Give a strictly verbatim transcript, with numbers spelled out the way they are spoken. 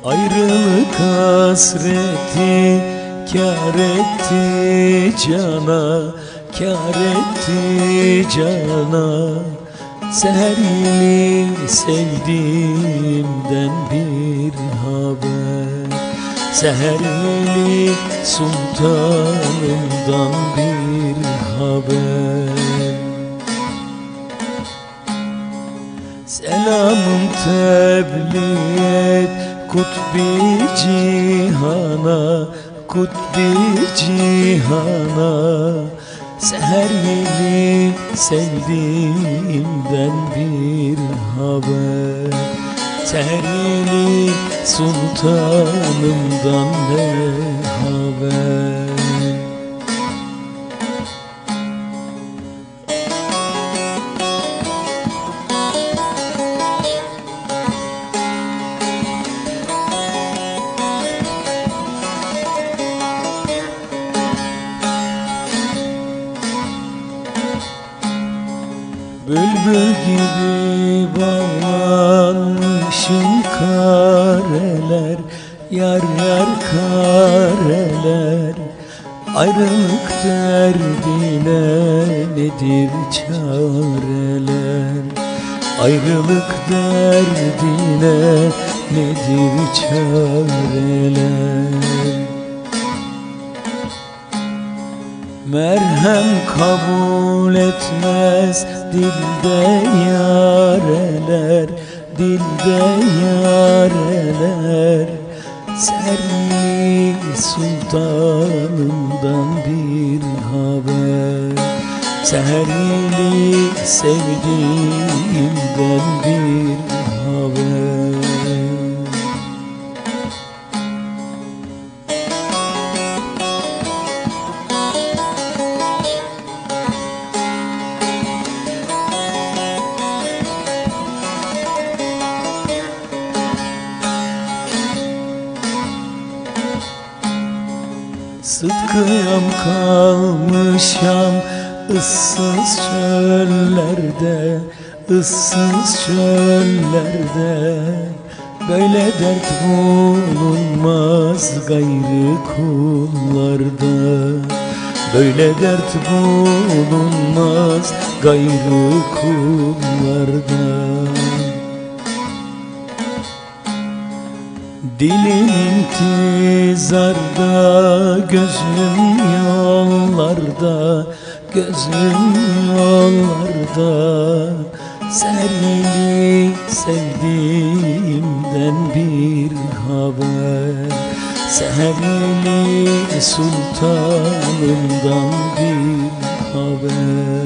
Ayrılık hasreti kâr etti cana, kâr etti cana. Seherli sevdiğimden bir haber, seherli sultanımdan bir haber. Selamım tebliğ et kutbi cihana, kutbi cihana. Seher yeli sevdiğimden bir haber, seher yeli sultanımdan ne haber. Bülbül gibi bağlanmışım kareler, yar yar kareler. Ayrılık derdine nedir çareler, ayrılık derdine nedir çareler. Merhem kabul etmez dilde yareler, dilde yareler. Serli sultanımdan bir haber, seherli sevdiğimden bir haber. Sıtkıyam kalmışam ıssız çöllerde, ıssız çöllerde. Böyle dert bulunmaz gayrı kullarda, böyle dert bulunmaz gayrı kullarda. Dilim intizarda, gözüm yollarda, gözüm yollarda. Serli sevdiğimden bir haber, seherli sultanımdan bir haber.